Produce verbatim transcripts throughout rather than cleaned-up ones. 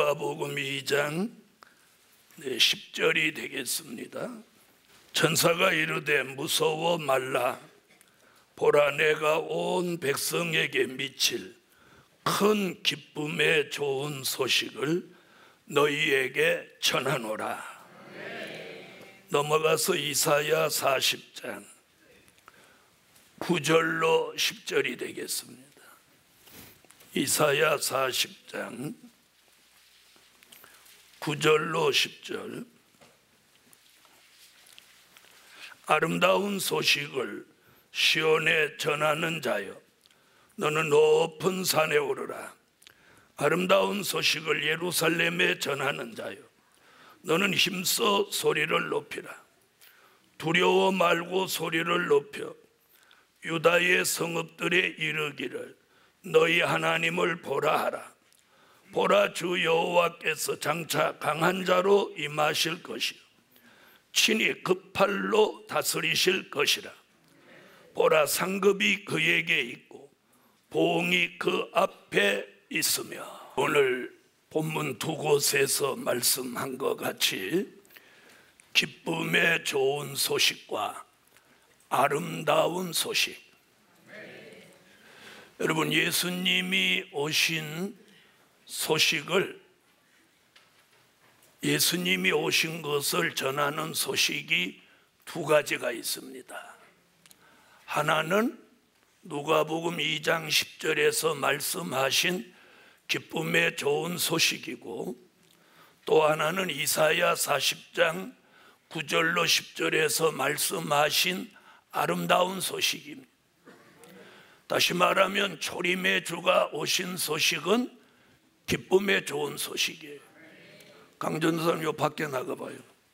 누가복음 이 장 십 절이 되겠습니다. 천사가 이르되 무서워 말라. 보라, 내가 온 백성에게 미칠 큰 기쁨의 좋은 소식을 너희에게 전하노라. 넘어가서 이사야 사십 장 구 절로 십 절이 되겠습니다. 이사야 사십 장 구 절로 십 절. 아름다운 소식을 시온에 전하는 자여, 너는 높은 산에 오르라. 아름다운 소식을 예루살렘에 전하는 자여, 너는 힘써 소리를 높이라. 두려워 말고 소리를 높여 유다의 성읍들에 이르기를 너희 하나님을 보라 하라. 보라, 주 여호와께서 장차 강한 자로 임하실 것이요 친히 급팔로 다스리실 것이라. 보라, 상급이 그에게 있고 보응이 그 앞에 있으며. 오늘 본문 두 곳에서 말씀한 것 같이 기쁨의 좋은 소식과 아름다운 소식. 여러분, 예수님이 오신 소식을, 예수님이 오신 것을 전하는 소식이 두 가지가 있습니다. 하나는 누가복음 이 장 십 절에서 말씀하신 기쁨의 좋은 소식이고, 또 하나는 이사야 사십 장 구 절로 십 절에서 말씀하신 아름다운 소식입니다. 다시 말하면 초림의 주가 오신 소식은 기쁨의 좋은 소식이에요. 강전사님, 요 밖에 나가봐요.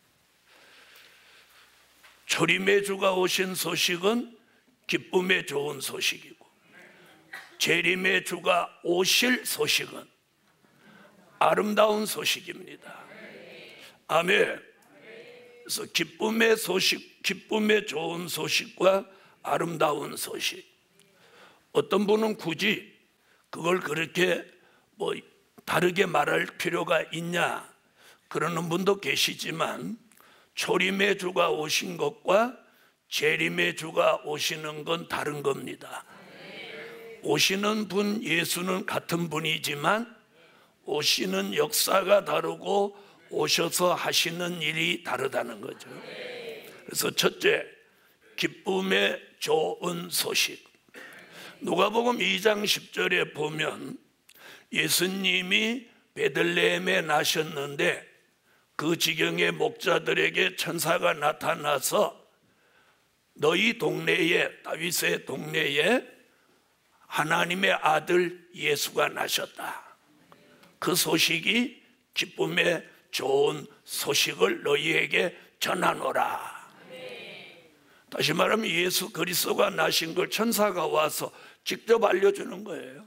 초림의 주가 오신 소식은 기쁨의 좋은 소식이고, 재림의 주가 오실 소식은 아름다운 소식입니다. 아멘. 그래서 기쁨의 소식, 기쁨의 좋은 소식과 아름다운 소식. 어떤 분은 굳이 그걸 그렇게 뭐 다르게 말할 필요가 있냐 그러는 분도 계시지만, 초림의 주가 오신 것과 재림의 주가 오시는 건 다른 겁니다. 오시는 분 예수는 같은 분이지만 오시는 역사가 다르고 오셔서 하시는 일이 다르다는 거죠. 그래서 첫째, 기쁨의 좋은 소식. 누가복음 이 장 십 절에 보면 예수님이 베들레헴에 나셨는데 그 지경의 목자들에게 천사가 나타나서 너희 동네에, 다윗의 동네에 하나님의 아들 예수가 나셨다. 그 소식이 기쁨의 좋은 소식을 너희에게 전하노라. 다시 말하면 예수 그리스도가 나신 걸 천사가 와서 직접 알려주는 거예요.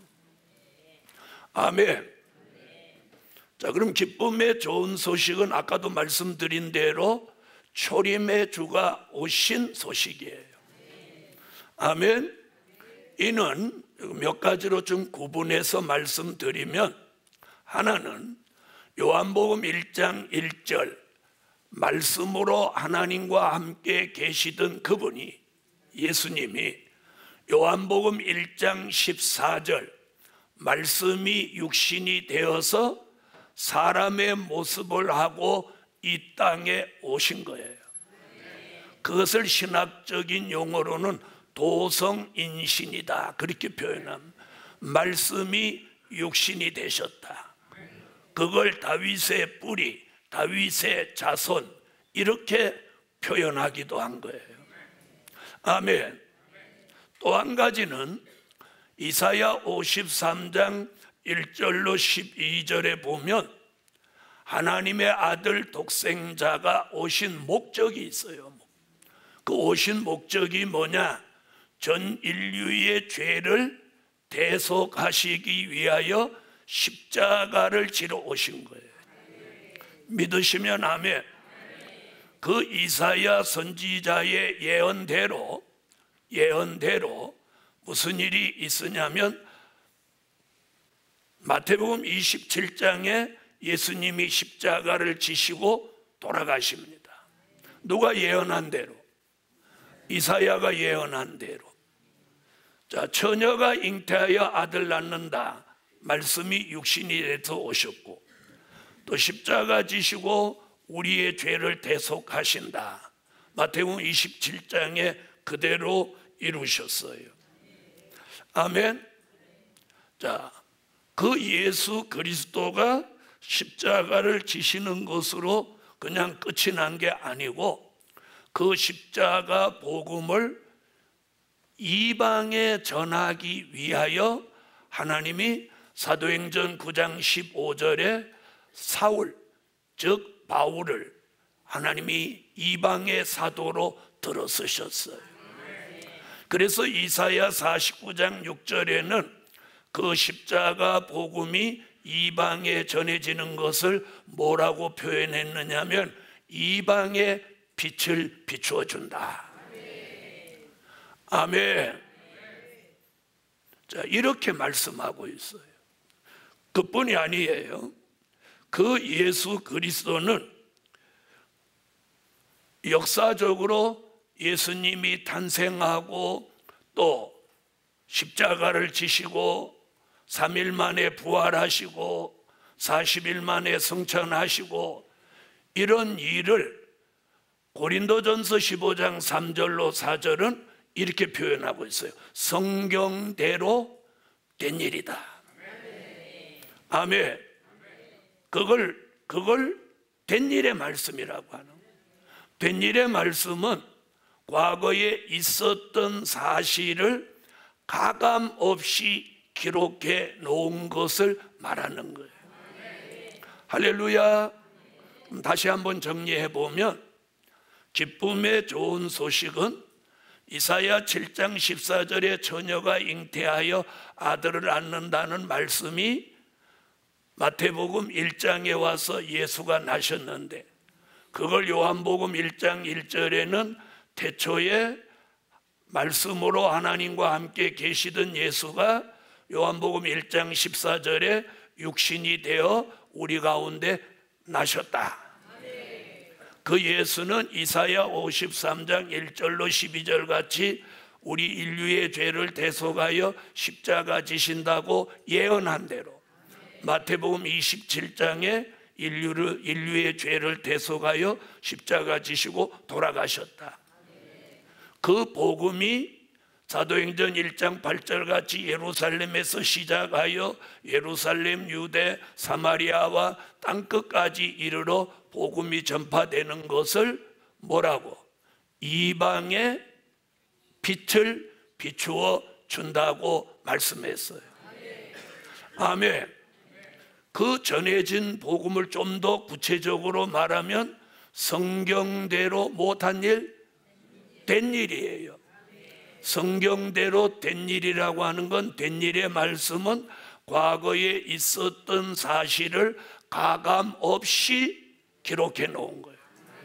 아멘. 자, 그럼 기쁨의 좋은 소식은 아까도 말씀드린 대로 초림의 주가 오신 소식이에요. 아멘. 이는 몇 가지로 좀 구분해서 말씀드리면, 하나는 요한복음 일 장 일 절, 말씀으로 하나님과 함께 계시던 그분이, 예수님이 요한복음 일 장 십사 절, 말씀이 육신이 되어서 사람의 모습을 하고 이 땅에 오신 거예요. 그것을 신학적인 용어로는 도성인신이다 그렇게 표현합니다. 말씀이 육신이 되셨다. 그걸 다윗의 뿌리, 다윗의 자손 이렇게 표현하기도 한 거예요. 아멘. 또 한 가지는 이사야 오십삼 장 일 절로 십이 절에 보면 하나님의 아들 독생자가 오신 목적이 있어요. 그 오신 목적이 뭐냐? 전 인류의 죄를 대속하시기 위하여 십자가를 지러 오신 거예요. 믿으시면 아멘. 그 이사야 선지자의 예언대로 예언대로 무슨 일이 있으냐면, 마태복음 이십칠 장에 예수님이 십자가를 지시고 돌아가십니다. 누가 예언한 대로? 이사야가 예언한 대로. 자, 처녀가 잉태하여 아들 낳는다. 말씀이 육신이 돼서 오셨고, 또 십자가 지시고 우리의 죄를 대속하신다. 마태복음 이십칠 장에 그대로 이루셨어요. 아멘. 자, 그 예수 그리스도가 십자가를 지시는 것으로 그냥 끝이 난 게 아니고, 그 십자가 복음을 이방에 전하기 위하여 하나님이 사도행전 구 장 십오 절에 사울, 즉 바울을 하나님이 이방의 사도로 들어쓰셨어요. 그래서 이사야 사십구 장 육 절에는 그 십자가 복음이 이방에 전해지는 것을 뭐라고 표현했느냐면 이방의 빛을 비추어 준다. 아멘. 자, 이렇게 말씀하고 있어요. 그뿐이 아니에요. 그 예수 그리스도는 역사적으로 예수님이 탄생하고 또 십자가를 지시고 삼 일 만에 부활하시고 사십 일 만에 승천하시고 이런 일을 고린도전서 십오 장 삼 절로 사 절은 이렇게 표현하고 있어요. 성경대로 된 일이다. 아멘. 그걸 그걸 된 일의 말씀이라고 하는 거예요. 된 일의 말씀은 과거에 있었던 사실을 가감 없이 기록해 놓은 것을 말하는 거예요. 할렐루야. 다시 한번 정리해 보면, 기쁨의 좋은 소식은 이사야 칠 장 십사 절에 처녀가 잉태하여 아들을 낳는다는 말씀이 마태복음 일 장에 와서 예수가 나셨는데, 그걸 요한복음 일 장 일 절에는 태초에 말씀으로 하나님과 함께 계시던 예수가 요한복음 일 장 십사 절에 육신이 되어 우리 가운데 나셨다. 그 예수는 이사야 오십삼 장 일 절로 십이 절 같이 우리 인류의 죄를 대속하여 십자가 지신다고 예언한 대로 마태복음 이십칠 장에 인류를, 인류의 죄를 대속하여 십자가 지시고 돌아가셨다. 그 복음이 사도행전 일 장 팔 절 같이 예루살렘에서 시작하여 예루살렘, 유대, 사마리아와 땅끝까지 이르러 복음이 전파되는 것을 뭐라고? 이방의 빛을 비추어 준다고 말씀했어요. 아멘. 그 전해진 복음을 좀 더 구체적으로 말하면 성경대로 못한 일, 된 일이에요. 성경대로 된 일이라고 하는 건, 된 일의 말씀은 과거에 있었던 사실을 가감 없이 기록해 놓은 거예요.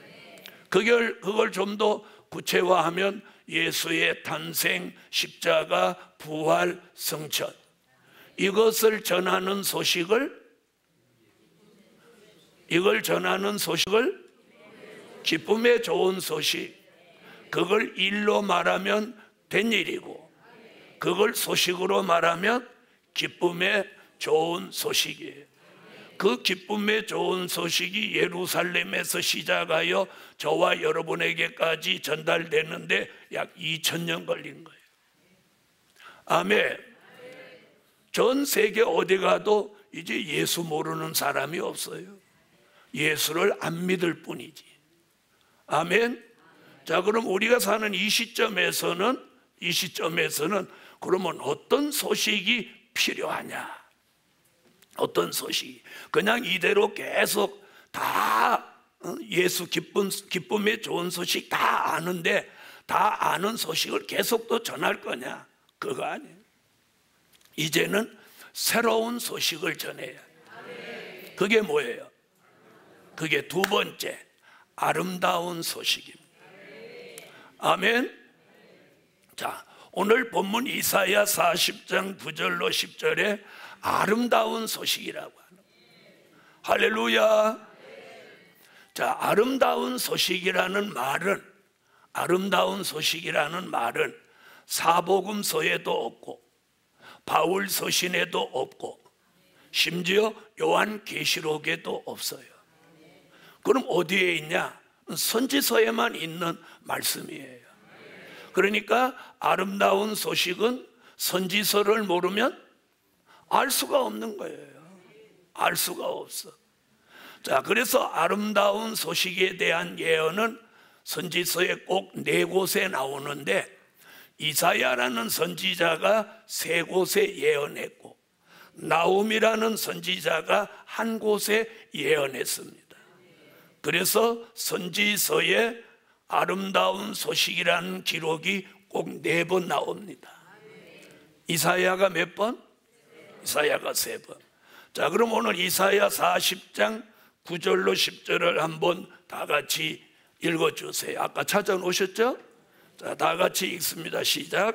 그걸, 그걸 좀 더 구체화하면 예수의 탄생, 십자가, 부활, 승천, 이것을 전하는 소식을 이걸 전하는 소식을 기쁨의 좋은 소식, 그걸 일로 말하면 된 일이고, 그걸 소식으로 말하면 기쁨의 좋은 소식이에요. 그 기쁨의 좋은 소식이 예루살렘에서 시작하여 저와 여러분에게까지 전달되는데 약 이천 년 걸린 거예요. 아멘. 전 세계 어디 가도 이제 예수 모르는 사람이 없어요. 예수를 안 믿을 뿐이지. 아멘. 자, 그럼 우리가 사는 이 시점에서는 이 시점에서는 그러면 어떤 소식이 필요하냐? 어떤 소식이? 그냥 이대로 계속 다 예수 기쁨, 기쁨의 좋은 소식 다 아는데 다 아는 소식을 계속 또 전할 거냐? 그거 아니에요. 이제는 새로운 소식을 전해야 해요. 그게 뭐예요? 그게 두 번째, 아름다운 소식입니다. 아멘. 자, 오늘 본문 이사야 사십 장 구 절로 십 절에 아름다운 소식이라고 하는, 할렐루야. 자, 아름다운 소식이라는 말은 아름다운 소식이라는 말은 사복음서에도 없고 바울 서신에도 없고 심지어 요한계시록에도 없어요. 그럼 어디에 있냐? 선지서에만 있는 말씀이에요. 그러니까 아름다운 소식은 선지서를 모르면 알 수가 없는 거예요. 알 수가 없어. 자, 그래서 아름다운 소식에 대한 예언은 선지서에 꼭 네 곳에 나오는데 이사야라는 선지자가 세 곳에 예언했고 나훔이라는 선지자가 한 곳에 예언했습니다. 그래서 선지서에 아름다운 소식이라는 기록이 꼭 네 번 나옵니다. 이사야가 몇 번? 이사야가 세 번. 자, 그럼 오늘 이사야 사십 장 구 절로 십 절을 한번 다 같이 읽어주세요. 아까 찾아놓으셨죠? 자, 다 같이 읽습니다. 시작.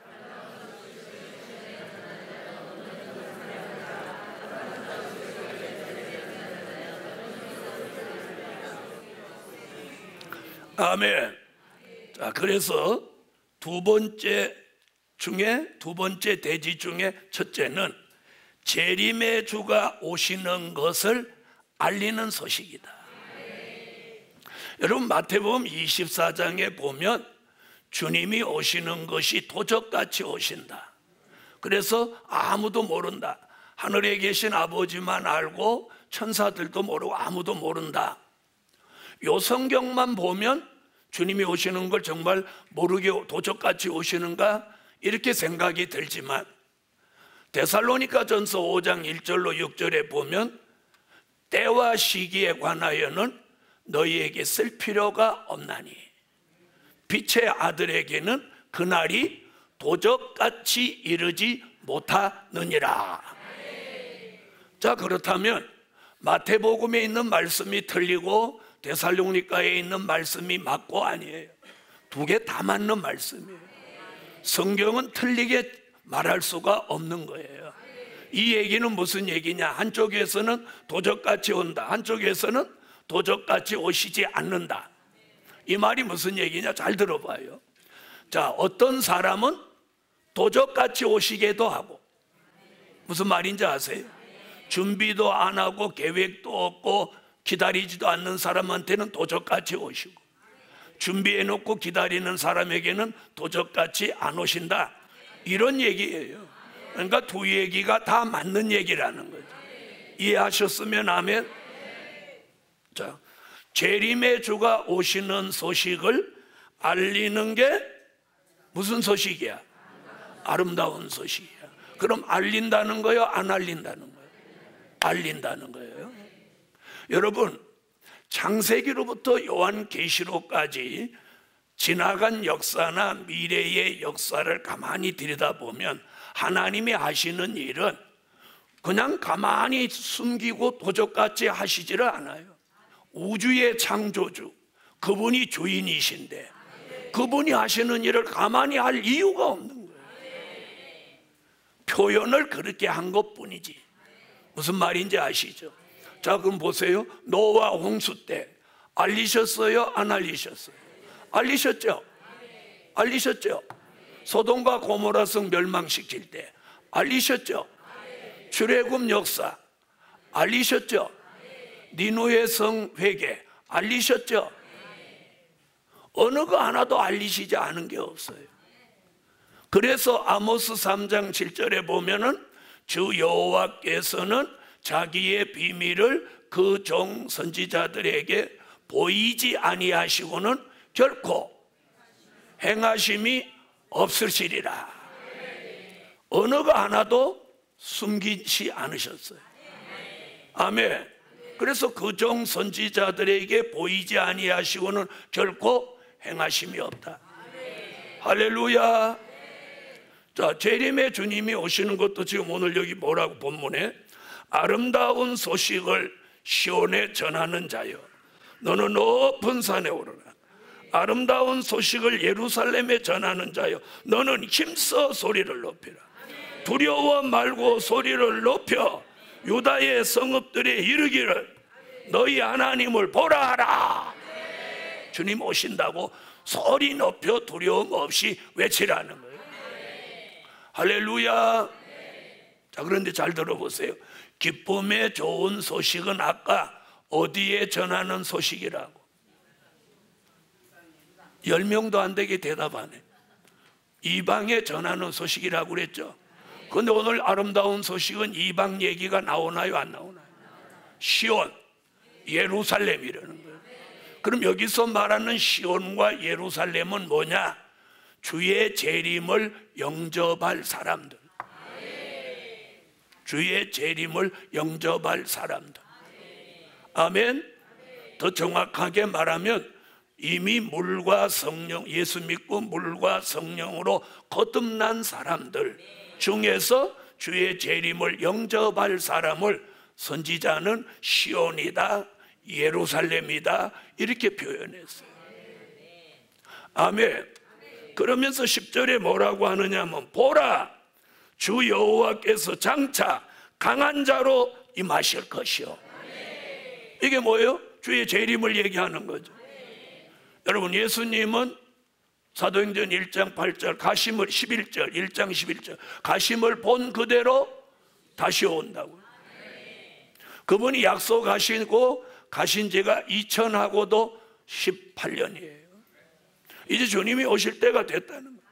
아멘. 자, 그래서 두 번째 중에 두 번째 대지 중에 첫째는 재림의 주가 오시는 것을 알리는 소식이다. 여러분 마태복음 이십사 장에 보면 주님이 오시는 것이 도적같이 오신다. 그래서 아무도 모른다. 하늘에 계신 아버지만 알고 천사들도 모르고 아무도 모른다. 요 성경만 보면 주님이 오시는 걸 정말 모르게 도적같이 오시는가 이렇게 생각이 들지만 데살로니가 전서 오 장 일 절로 육 절에 보면 때와 시기에 관하여는 너희에게 쓸 필요가 없나니 빛의 아들에게는 그날이 도적같이 이르지 못하느니라. 자, 그렇다면 마태복음에 있는 말씀이 틀리고 데살로니가에 있는 말씀이 맞고 아니에요. 두 개 다 맞는 말씀이에요. 성경은 틀리게 말할 수가 없는 거예요. 이 얘기는 무슨 얘기냐? 한쪽에서는 도적같이 온다, 한쪽에서는 도적같이 오시지 않는다. 이 말이 무슨 얘기냐? 잘 들어봐요. 자, 어떤 사람은 도적같이 오시기도 하고, 무슨 말인지 아세요? 준비도 안 하고 계획도 없고 기다리지도 않는 사람한테는 도적같이 오시고, 준비해놓고 기다리는 사람에게는 도적같이 안 오신다. 이런 얘기예요. 그러니까 두 얘기가 다 맞는 얘기라는 거죠. 이해하셨으면 아멘. 자, 재림의 주가 오시는 소식을 알리는 게 무슨 소식이야? 아름다운 소식이야. 그럼 알린다는 거예요? 안 알린다는 거예요? 알린다는 거예요. 여러분, 창세기로부터 요한계시록까지 지나간 역사나 미래의 역사를 가만히 들여다보면 하나님이 하시는 일은 그냥 가만히 숨기고 도적같이 하시지를 않아요. 우주의 창조주, 그분이 주인이신데 그분이 하시는 일을 가만히 할 이유가 없는 거예요. 표현을 그렇게 한 것뿐이지. 무슨 말인지 아시죠? 자, 그럼 보세요. 노아 홍수 때 알리셨어요? 안 알리셨어요? 알리셨죠? 알리셨죠? 소돔과 고모라 성 멸망시킬 때 알리셨죠? 출애굽 역사 알리셨죠? 니누의 성 회개 알리셨죠? 어느 거 하나도 알리시지 않은 게 없어요. 그래서 아모스 삼 장 칠 절에 보면은 주 여호와께서는 자기의 비밀을 그 종 선지자들에게 보이지 아니하시고는 결코 행하심이 없으시리라. 어느 거 하나도 숨기지 않으셨어요. 아멘. 그래서 그 종 선지자들에게 보이지 아니하시고는 결코 행하심이 없다. 할렐루야. 자, 재림의 주님이 오시는 것도 지금 오늘 여기 뭐라고 본문에 아름다운 소식을 시온에 전하는 자여 너는 높은 산에 오르라. 아름다운 소식을 예루살렘에 전하는 자여 너는 힘써 소리를 높이라. 두려워 말고 소리를 높여 유다의 성읍들이 이르기를 너희 하나님을 보라 하라. 주님 오신다고 소리 높여 두려움 없이 외치라는 거예요. 할렐루야. 자, 그런데 잘 들어보세요. 기쁨의 좋은 소식은 아까 어디에 전하는 소식이라고? 열 명도 안 되게 대답하네. 이방에 전하는 소식이라고 그랬죠. 그런데 오늘 아름다운 소식은 이방 얘기가 나오나요, 안 나오나요? 시온, 예루살렘이라는 거예요. 그럼 여기서 말하는 시온과 예루살렘은 뭐냐? 주의 재림을 영접할 사람들, 주의 재림을 영접할 사람들. 아멘. 더 정확하게 말하면 이미 물과 성령, 예수 믿고 물과 성령으로 거듭난 사람들 중에서 주의 재림을 영접할 사람을 선지자는 시온이다, 예루살렘이다 이렇게 표현했어요. 아멘. 그러면서 십 절에 뭐라고 하느냐 하면 보라, 주 여호와께서 장차 강한 자로 임하실 것이요. 이게 뭐예요? 주의 재림을 얘기하는 거죠. 여러분, 예수님은 사도행전 일 장 팔 절 가심을 십일 절 일 장 십일 절 가심을 본 그대로 다시 온다고요. 그분이 약속하시고 가신 지가 이천하고도 십팔 년이에요. 이제 주님이 오실 때가 됐다는 거예요.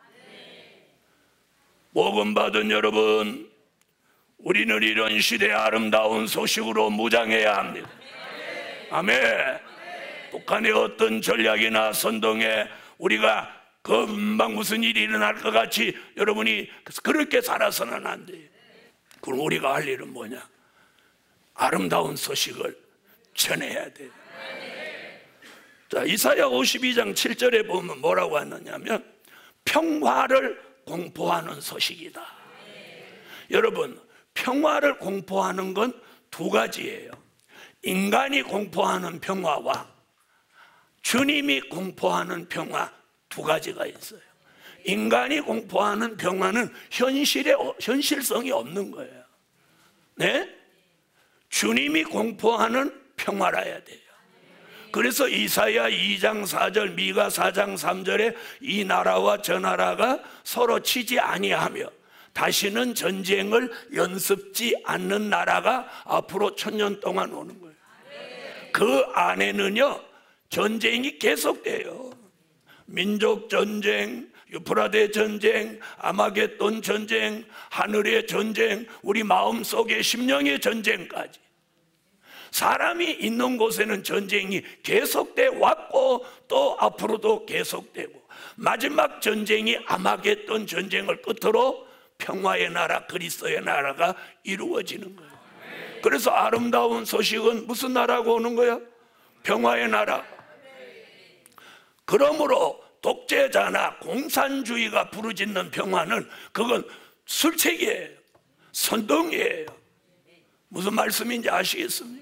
복음 받은 여러분, 우리는 이런 시대의 아름다운 소식으로 무장해야 합니다. 아멘. 북한의 어떤 전략이나 선동에 우리가 금방 무슨 일이 일어날 것 같이 여러분이 그렇게 살아서는 안 돼요. 그럼 우리가 할 일은 뭐냐? 아름다운 소식을 전해야 돼요. 자, 이사야 오십이 장 칠 절에 보면 뭐라고 하느냐면 평화를 공포하는 소식이다. 여러분, 평화를 공포하는 건 두 가지예요. 인간이 공포하는 평화와 주님이 공포하는 평화 두 가지가 있어요. 인간이 공포하는 평화는 현실에, 현실성이 없는 거예요. 네? 주님이 공포하는 평화라야 돼요. 그래서 이사야 이 장 사 절, 미가 사 장 삼 절에 이 나라와 저 나라가 서로 치지 아니하며 다시는 전쟁을 연습지 않는 나라가 앞으로 천년 동안 오는 거예요. 그 안에는요 전쟁이 계속돼요. 민족 전쟁, 유프라데 전쟁, 아마겟돈 전쟁, 하늘의 전쟁, 우리 마음속의 심령의 전쟁까지. 사람이 있는 곳에는 전쟁이 계속돼 왔고 또 앞으로도 계속되고, 마지막 전쟁이 아마겟돈 전쟁을 끝으로 평화의 나라, 그리스도의 나라가 이루어지는 거예요. 그래서 아름다운 소식은 무슨 나라가 오는 거예요? 평화의 나라. 그러므로 독재자나 공산주의가 부르짖는 평화는 그건 술책이에요. 선동이에요. 무슨 말씀인지 아시겠습니까?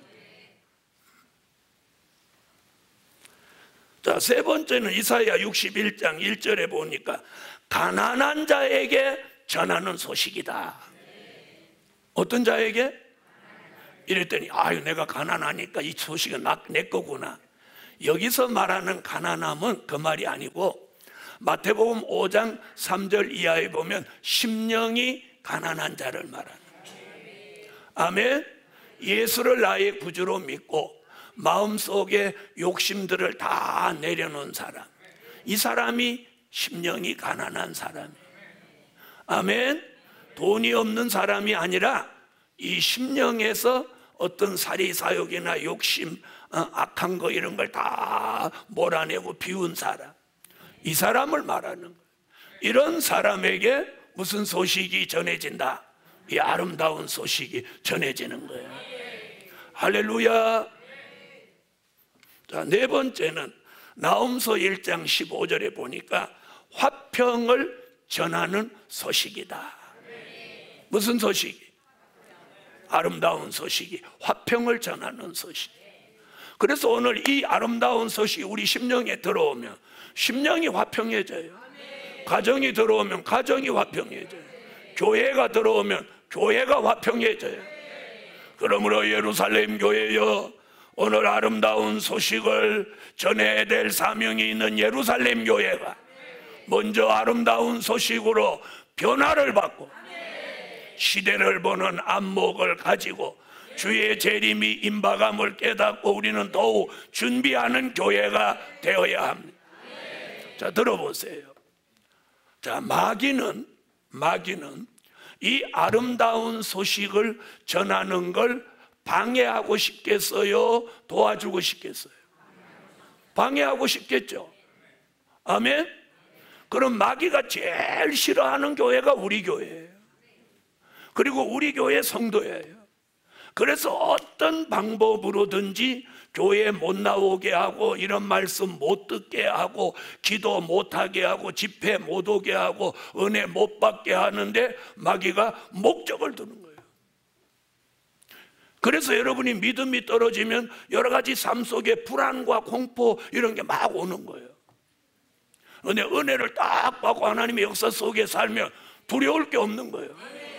자, 세 번째는 이사야 육십일 장 일 절에 보니까 가난한 자에게 전하는 소식이다. 어떤 자에게? 이랬더니 아유, 내가 가난하니까 이 소식은 내 거구나. 여기서 말하는 가난함은 그 말이 아니고 마태복음 오 장 삼 절 이하에 보면 심령이 가난한 자를 말하는 거예요. 아멘. 예수를 나의 구주로 믿고 마음속에 욕심들을 다 내려놓은 사람, 이 사람이 심령이 가난한 사람이에요. 아멘. 돈이 없는 사람이 아니라 이 심령에서 어떤 사리 사욕이나 욕심, 악한 거 이런 걸 다 몰아내고 비운 사람, 이 사람을 말하는 거예요. 이런 사람에게 무슨 소식이 전해진다? 이 아름다운 소식이 전해지는 거예요. 할렐루야. 자, 네 번째는 나홈서 일 장 십오 절에 보니까 화평을 전하는 소식이다. 무슨 소식이? 아름다운 소식이, 화평을 전하는 소식. 그래서 오늘 이 아름다운 소식이 우리 심령에 들어오면 심령이 화평해져요. 가정이 들어오면 가정이 화평해져요. 교회가 들어오면 교회가 화평해져요. 그러므로 예루살렘 교회여, 오늘 아름다운 소식을 전해야 될 사명이 있는 예루살렘 교회가 먼저 아름다운 소식으로 변화를 받고 시대를 보는 안목을 가지고 주의 재림이 임박함을 깨닫고 우리는 더욱 준비하는 교회가 되어야 합니다. 자, 들어보세요. 자, 마귀는 마귀는 이 아름다운 소식을 전하는 걸 방해하고 싶겠어요? 도와주고 싶겠어요? 방해하고 싶겠죠. 아멘. 그럼 마귀가 제일 싫어하는 교회가 우리 교회예요. 그리고 우리 교회 성도예요. 그래서 어떤 방법으로든지 교회 못 나오게 하고, 이런 말씀 못 듣게 하고, 기도 못 하게 하고, 집회 못 오게 하고, 은혜 못 받게 하는데 마귀가 목적을 두는 거예요. 그래서 여러분이 믿음이 떨어지면 여러 가지 삶 속에 불안과 공포 이런 게 막 오는 거예요. 근데 은혜를 딱 받고 하나님의 역사 속에 살면 두려울 게 없는 거예요.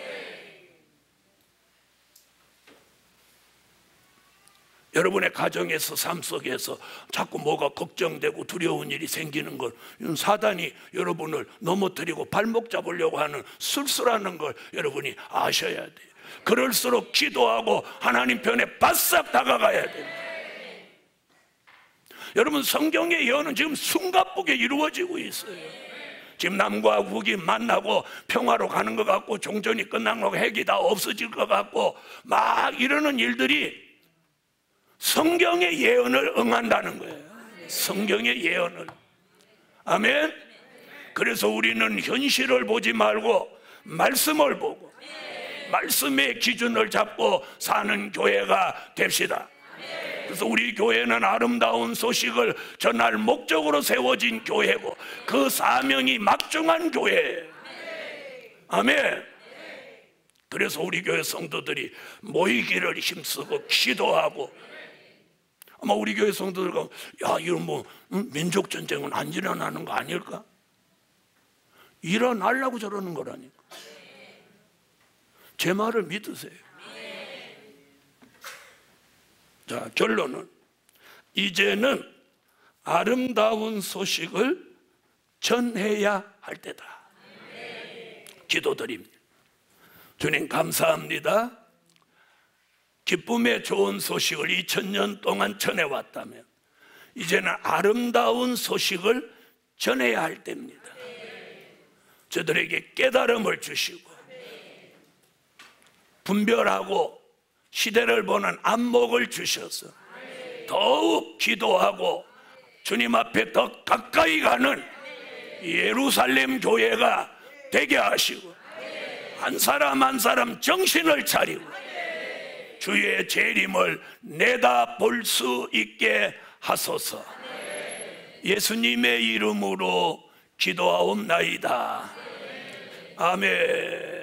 여러분의 가정에서, 삶 속에서 자꾸 뭐가 걱정되고 두려운 일이 생기는 걸, 사단이 여러분을 넘어뜨리고 발목 잡으려고 하는 술수라는 걸 여러분이 아셔야 돼요. 그럴수록 기도하고 하나님 편에 바싹 다가가야 돼요. 여러분, 성경의 예언은 지금 숨가쁘게 이루어지고 있어요. 지금 남과 북이 만나고 평화로 가는 것 같고, 종전이 끝나고 핵이 다 없어질 것 같고, 막 이러는 일들이 성경의 예언을 응한다는 거예요. 성경의 예언을. 아멘. 그래서 우리는 현실을 보지 말고 말씀을 보고 말씀의 기준을 잡고 사는 교회가 됩시다. 그래서 우리 교회는 아름다운 소식을 전할 목적으로 세워진 교회고, 그 사명이 막중한 교회예요. 아멘. 그래서 우리 교회 성도들이 모이기를 힘쓰고 기도하고, 아마 우리 교회 성도들과 야, 이런 뭐 응? 민족 전쟁은 안 일어나는 거 아닐까? 일어나려고 저러는 거라니까. 제 말을 믿으세요. 자, 결론은 이제는 아름다운 소식을 전해야 할 때다. 기도드립니다. 주님 감사합니다. 기쁨의 좋은 소식을 이천 년 동안 전해왔다면 이제는 아름다운 소식을 전해야 할 때입니다. 저들에게 깨달음을 주시고 분별하고 시대를 보는 안목을 주셔서 더욱 기도하고 주님 앞에 더 가까이 가는 예루살렘 교회가 되게 하시고, 한 사람 한 사람 정신을 차리고 주의 재림을 내다볼 수 있게 하소서. 예수님의 이름으로 기도하옵나이다. 아멘.